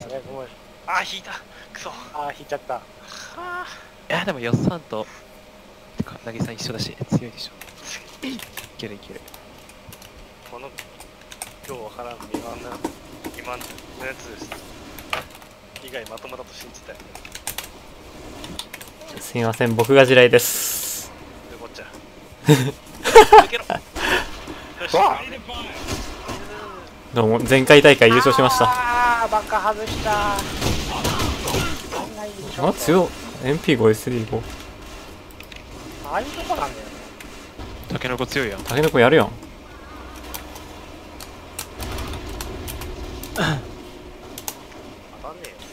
あれごめん。 あー引いたくそ。 あー引いちゃった。 はあ。 いやでもよっさんとなぎさん一緒だし強いでしょ。いけるいける。 この今日わからん今のやつです以外まともだと信じたい。 すみません、僕が地雷です。 でこっちゃ抜けろ。よし。 どうも、前回大会優勝しました。 あーバカ外した。 あ、強っ。MP5S35。 ああいうとこなんだよね。 タケノコ強いやん。 タケノコやるやん。 当たんねえよ。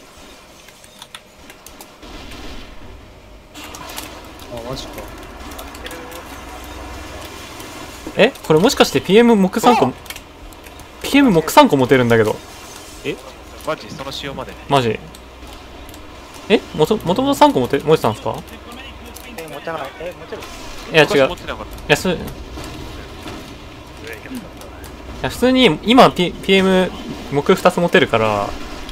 あ、マジか。 え、これもしかして PM 木3個 PM 木3個持てるんだけど。 えマジその仕様まで。 マジえ、もともと3個持てたんですか？ 持てない。持てる。 いや違う。 持ってなかっいや普通に今、PM 木2つ持てるから。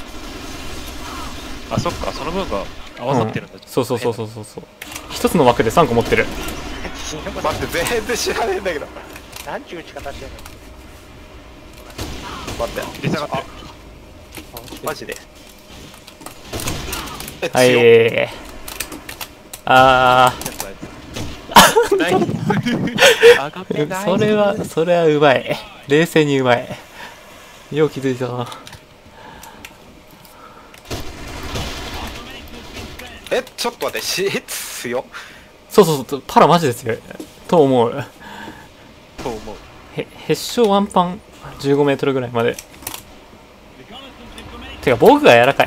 た。あそっかその分が合わさってるんだ。 そうそうそうそうそう。一つの枠で3個持ってる。 待って全然知らねえんだけど。 なんちゅう打ち方してんの。 待って出下がってる。 マジでは強っ。 い。あナイス。上がってない。 ー、それはうまい。冷静にうまい。よう気づいたな。 ちょっと待って強っ。 そうそうそう、パラマジで強い。と思う。 と思う。 へっしょワンパン15メートルぐらいまで。てか、防具が柔らかい。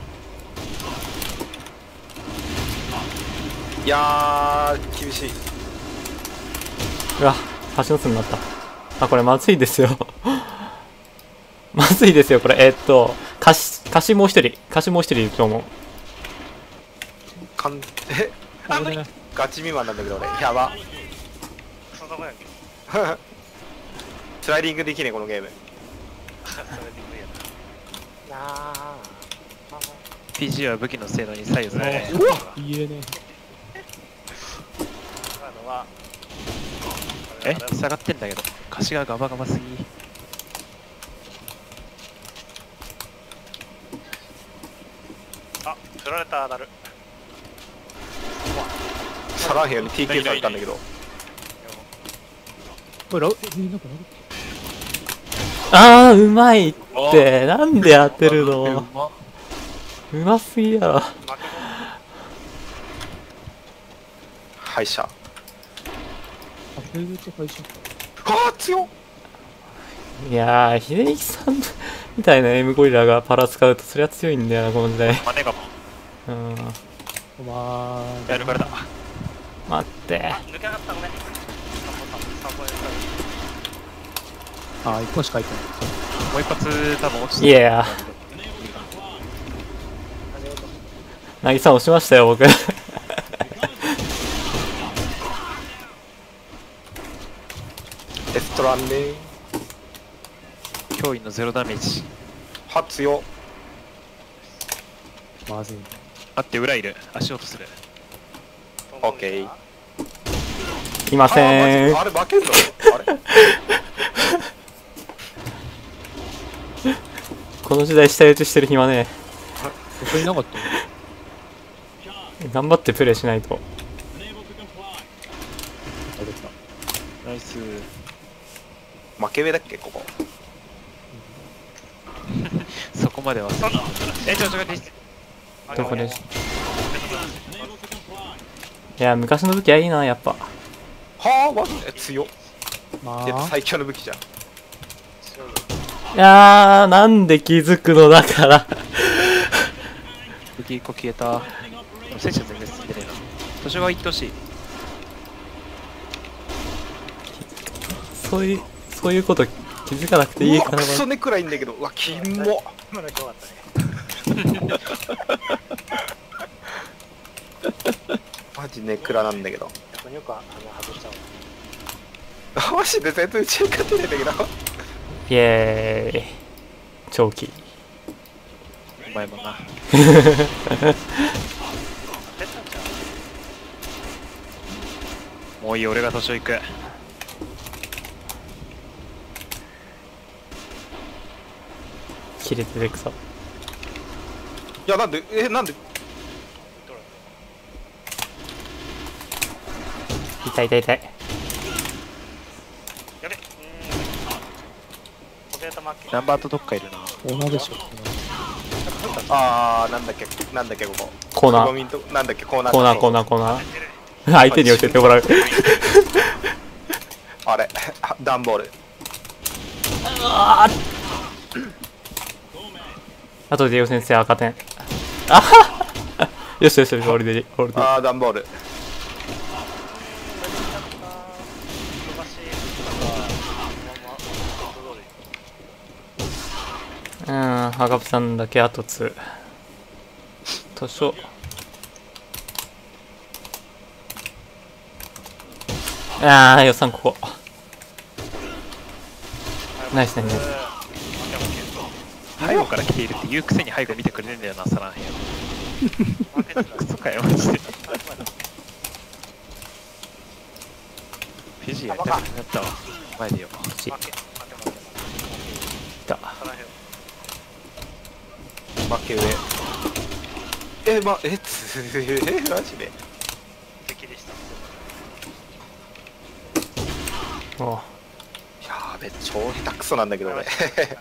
いやー厳しい。 うわ、橋の巣になった。あ、これまずいですよ。まずいですよ、これ。貸しもう一人いると思う。 あ無理。 ガチ未満なんだけど俺。やば。 クソ玉やんけ。 スライディングできねえこのゲーム。 それで無理やな。 なあ。 PG は武器の性能に左右されない。 言えね今のはえ下がってんだけど貸しがガバガバすぎ。 あ振られた。なる。 サランヘヨに TK されたんだけど。 これなんかあー、うまいって。なんで当てるの？うますぎやろ。 負けも敗者。 あ、フェルト会社か。 強っ。 いやー、秀樹さんみたいな M ゴリラがパラ使うとそりゃ強いんだよな、この時代。 マネがもうん。 おまーやるからだ。 待って。 抜けなかったのね。 あ、1個しか入ってない。 もう一発多分落ちていやー。なぎさん押しましたよ、僕。 エストランね。 驚異のゼロダメージ。 強っ。 まずい。 あって裏いる。足音する。 オッケー。 いません。 あれ負けんの？あれこの時代下打ちしてる暇ねここになかったの？ え。頑張ってプレイしないと。 あ、出た。 ナイス。 負け上だっけここ。 そこまでは。ちょどこでしいや、昔の武器はいいな、やっぱ。 マジで強っ。 まあ、 最強の武器じゃん。 いやー、なんで気づくのだから。 武器1個消えた。戦車全然進んでねえな。図書が行ってほしい。 そういうこと気づかなくていいかな。 クソネくらいんだけど。うわキモ。 今の良かったね。 マジネクラなんだけど。 逆によく外したわ。 マジで全然打ち勝てないんだけど。 イエーイ。長期。 マまいもんな。 出たんじゃん。 もういい、俺が図書行く。 切れてる草。 いや、なんでなんで痛い痛い痛い。 やべポケットマッケナンバーとどっかいるな。 オーナーでしょ。 あー、なんだっけここ。 コーナーゴミんとなんだっけ、コーナー。 コーナーコーナーコーナー。相手に教えてもらう。 あれ、段ボール。 あとでよ先生赤点。あはっよしよしよし、俺でいい俺でいい。 あー、段ボール。 赤さんだけあと2。図書。予算ここ。ナイスね。 背後から来ているって言うくせに背後見てくれねえんだよな、サランヘア。クソかよ、マジで。フィジーやりたくなったわ。前でよ。 いた。 負け上。マジで。 敵でしたおうやーべ、超下手くそなんだけど俺。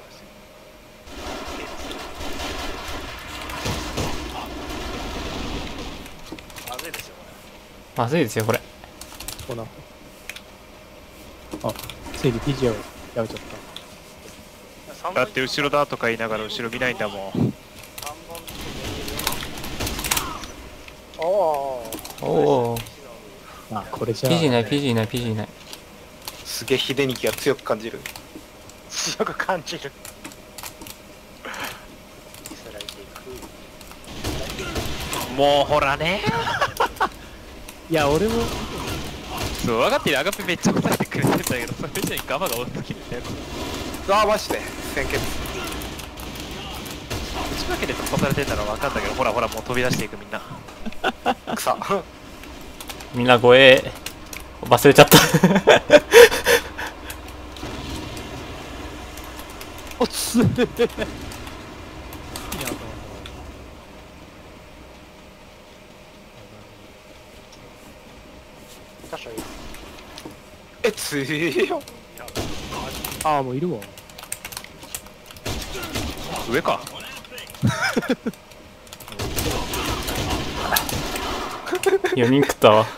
まずいですよまずいですよこれ。 オーナー。あ、整理 PG をやめちゃっこれだって後ろだとか言いながら後ろ見ないんだもん。 おおおお。 た。あ、これじゃあ。 PG ない PG ない PG ない。 すげえ秀樹が強く感じる。 強く感じる。スライディング。 もうほらね。 いや、俺も、 そう分かってる。アガペめっちゃ答えてくれてんだけど、それ以上にガマが多すぎるんだよ。 あー、マジで先決。 打ち負けで突破されてんだろ分かんだけど、ほらほらもう飛び出していくみんな。 草。 みんな声忘れちゃった。 おっす。 箇所いい。 強いよ。 ああ、もういるわ。 上か。 4人食ったわ。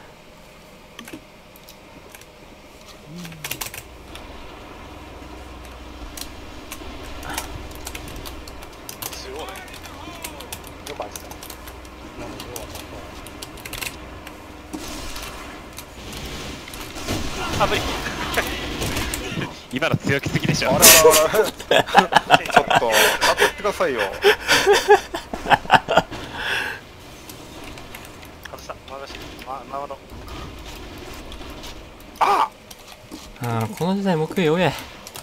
すごいね。 よくあってた。 あ、無理。 今の強気すぎでしょ。 あらあら。ちょっと、当ててくださいよ。 外した。回し。回ろう。 あこの時代木弱え。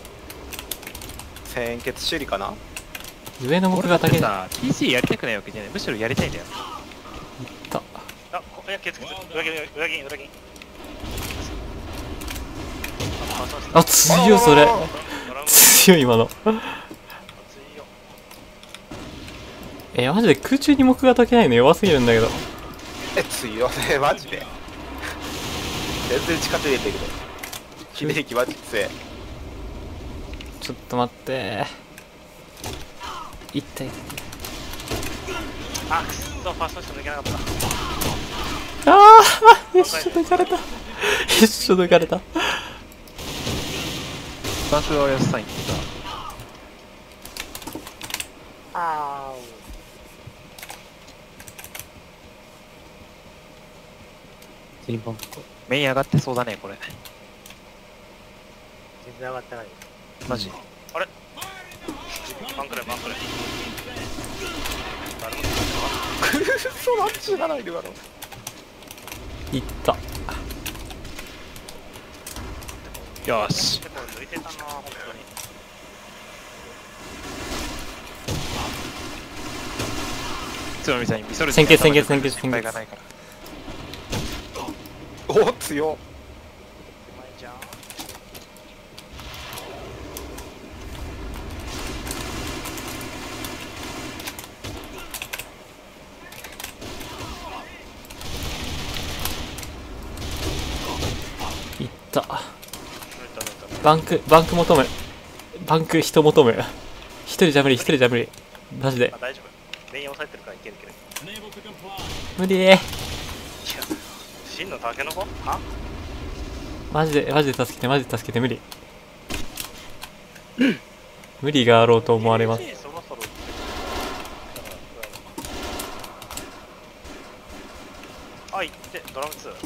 先決修理かな。 上の木が高い。 さ、PC やりたくないわけじゃない。むしろやりたいんだよ。 あ、いや、気をつけて。裏切。 あ、強いそれ。強い今の。マジで空中に木が解けないの弱すぎるんだけど。 強いね、マジで。全然近づいてるけど。秀樹マジ強い。 ちょっと待ってー。痛い。 あ、くっそ、ファーストショット抜けなかった。 一緒抜かれた。一緒抜かれた。 バンクはおやすさんだ。 あセリバンク。 メイン上がってそうだね、これ。 全然上がってない。 マジ。 バンクレ。 そうマッチがないでだろ。 いった。 よし。 これ抜いてたな、本当に。 つもみたいにミソル先決先決先決失敗がないから。 お強っ。 うまいじゃん。 いった抜いた抜いた。 バンク求むバンク人求む一人じゃ無理一人じゃ無理マジであ、大丈夫。レイン押さえてるからいけるいける。 無理いや、真のタケノコはマジで助けてマジで助けて無理無理があろうと思われます。 そろそろあ、いってドラム2。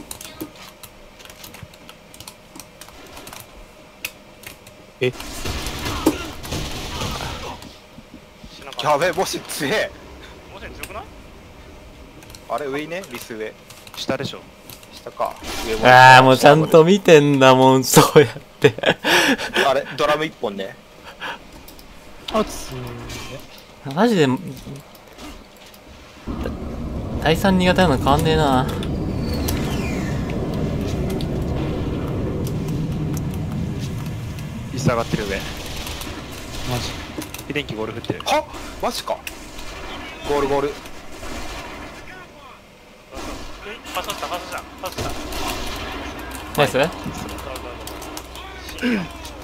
え、 死なかったやべえ、もし強え。 もし強くない？ あれ上ね、リス上。 下でしょ。 下か。上も。 ああもうちゃんと見てんだもんそうやってあれ、ドラム1本ね。 あつマジで第3苦手なの変わんねえな。 椅子上がってる上。 マジで電気ゴール振ってる。 はマジか。ゴールゴール。 ファーストしたファーストしたファーストしたナイス深夜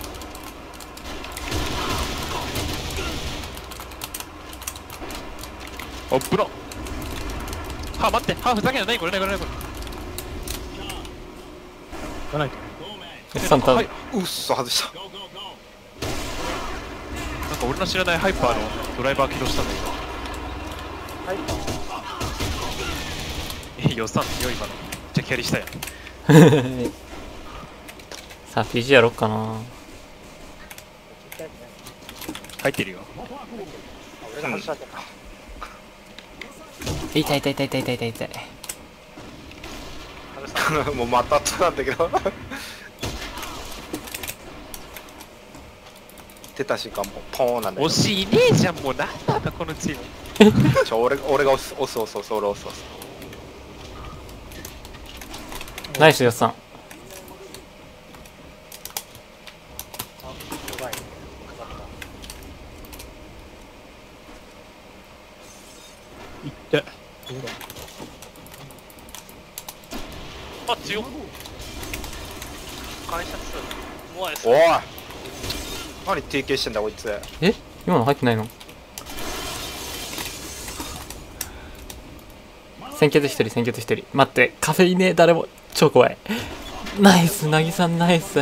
おっプロ。は待って、はふざけんな、何これ何これ何こがないと。 サンタ、 はい。 うっそ、外した。 れ。なんか俺の知らないハイパーのドライバー起動したんだはいけど。予算よ今の。めっちゃキャリしたやん。 さあ PG やろっかな。 入ってるよ。 俺が外したってか痛い痛い痛い痛い痛い痛い痛い。 もうまた後なんだけど。出た瞬間もうポーンなんだけど。 惜しいいねえじゃん、もうなんなんだこのチーム。 俺が押す俺押す。 ナイスよっさん。 やばいいってどうだ。 あ、強っ会社2もうですおい何 TK してんだこいつ。 え今の入ってないの？先決一人先決一人。待ってカフェいねえ誰も。超怖い。ナイスなぎさんナイス。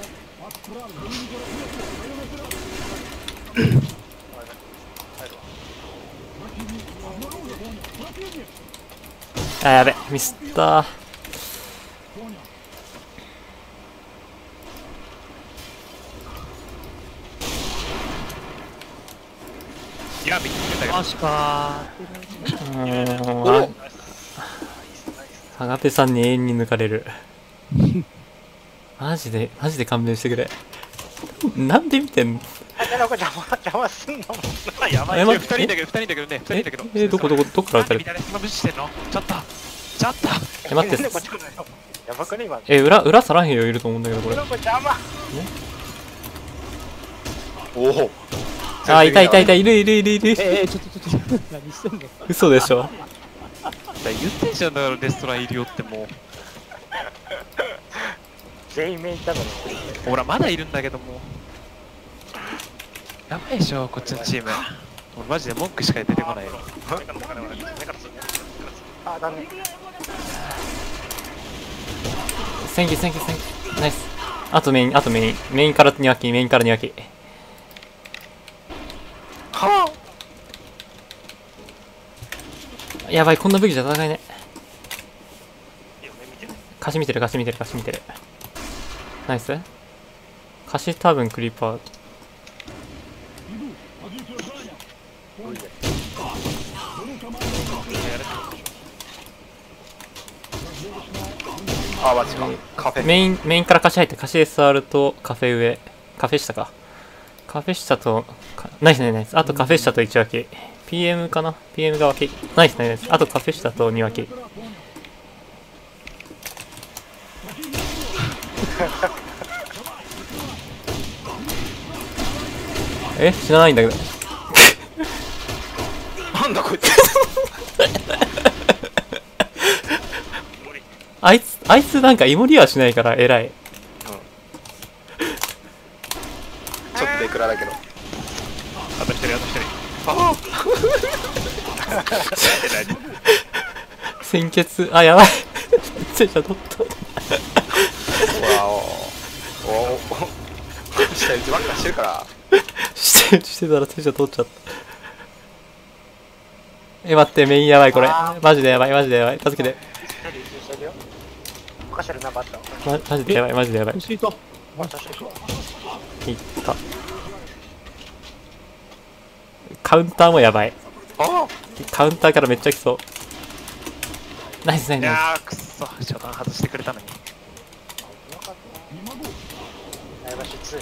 あやべミスったー。 いや、見てたけど。 マジかハガペさんに永遠に抜かれる。マジで勘弁してくれ。なんで見てんの？ タケノコ邪魔すんのもんなやばいえ 2人だけど、2人だけどね、2人だけど。 どこから撃たれた？ みんな今無視してんのちょっと待ってタケノコ邪魔やばくね今裏去らへんよいると思うんだけどこれ。 タケノコ邪魔おお。 あいたいる。 ちょっと何してんの。 嘘でしょ。 言ってんじゃんだからレストランいるよってもう。 全員メインたのにほらまだいるんだけども。やばいでしょこっちのチーム。俺マジで文句しか出てこないよ。 あダメセンキナイス。あとメインから2脇はやばいこんな武器じゃ戦えねえ。 いいよね見てる貸し見てるナイス。貸し多分クリーパー。 あマジか。カフェ。 メインから貸し入って貸し SR とカフェ上カフェ下とナイスあとカフェ下と1脇 PM かな ?PM が脇。ナイスナイス。あとカフェシタと2脇。知らないんだけど。 なんだこいつ。 あいつなんかイモリはしないから偉い。 ちょっとデクラだけど。 あと1人あと1人。 あ鮮血、あ、やばい。戦車取った。 あ。わお。おお。下打ちばっかしてるから。 してたら戦車取っちゃった。待って、メインやばいこれ。マジでやばい、マジでやばい。助けて。 おかしるな、バッタ。 マジでやばい、マジでやばい。 シート。 バッタしてるわ。 いった。カウンターもやばい。 あカウンターからめっちゃ来そう。ナイスナイスナイいやーくっそ初段外してくれたのに。 よかった。やばしつい。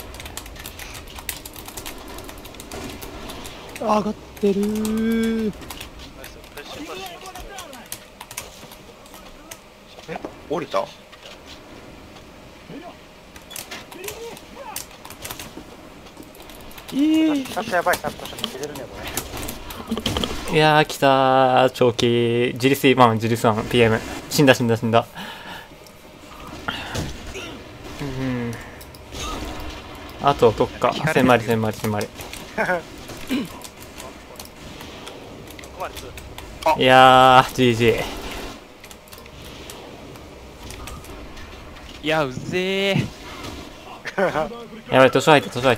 上がってるー。 ナイスプレッシュとしましたね。 降りた。 さっやばい、さっとして切れるね、これ。 ス。いやー来たー。長期。ジリス1、ジリス1、PM。死んだ死んだ死んだ。あとどっか。千枚千枚千枚。いやー GG。 いやうぜー。 やばい、図書入った図書入った。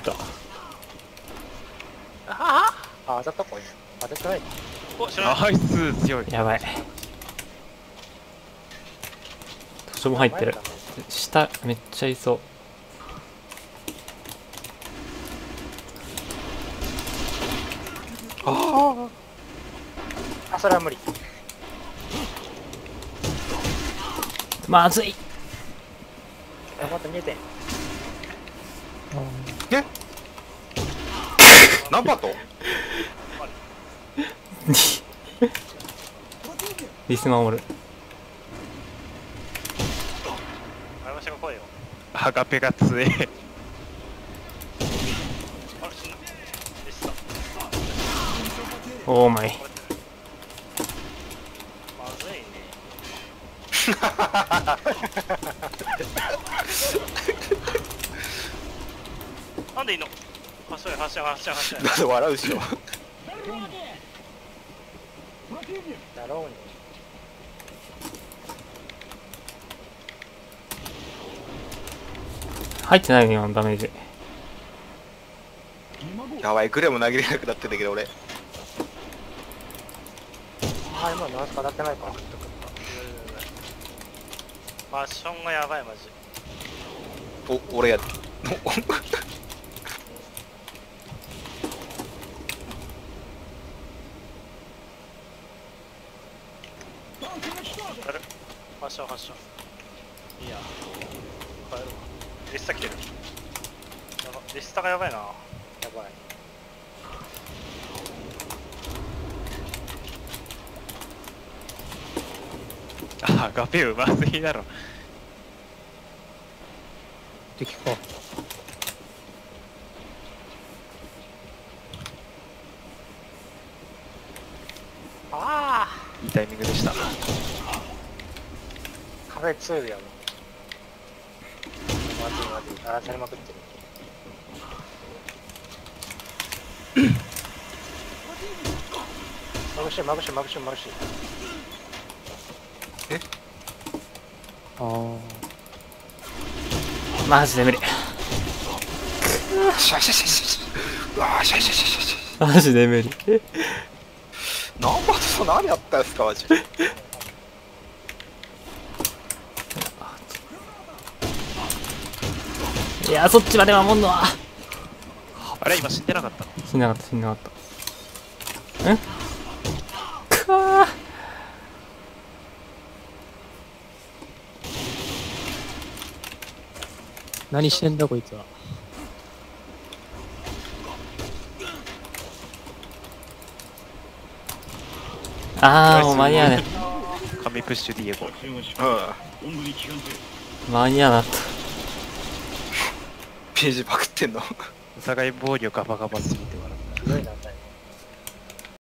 あ、当たったこい。当たってない。 お、知らない。 ナイス強い。 やばい。図書も入ってる。下めっちゃいそう。 あ、それは無理。 まずい。 待って見えて。 何パット？ リス守る。 あれましが来いよ。 アガペが強え。 あれ死んだ。でした。 オーマイ。 まずいね。なんでいいの？走れ走れ走れ走れ。 なんで笑うっしょ。 だろうに。 入ってないのよ、ダメージ。 やばい、グレも投げれなくなってんだけど俺。 あ、今のナースか当たってないか。 ファッションがやばいマジ。 お、俺や。 あれファッションファッション。いいや。帰ろう。リスタ来てる。やば、リスタがやばいな。やばい。 アガペうますぎだろ。 敵か。 あいいタイミングでした。 あ、壁2でやろ。まずいまずい。荒らされまくってる。まぶしいまぶしいまぶしいまぶしい。 ああ。 マジで無理。 シャシャシャシャ。うわーシャシャシャシャシマジで無理。 ャ。何パット何やったんすかマジ。 いやー、そっちまで守んのは。 あれ今死んでなかったの？ 死んなかった死んなかった。んくわー。 何してんだこいつは。 あーもう間に合わね神プッシュディエゴ。 間に合わなかっページパクってんの。 お互い防御ガバガバすぎて笑ひどいな。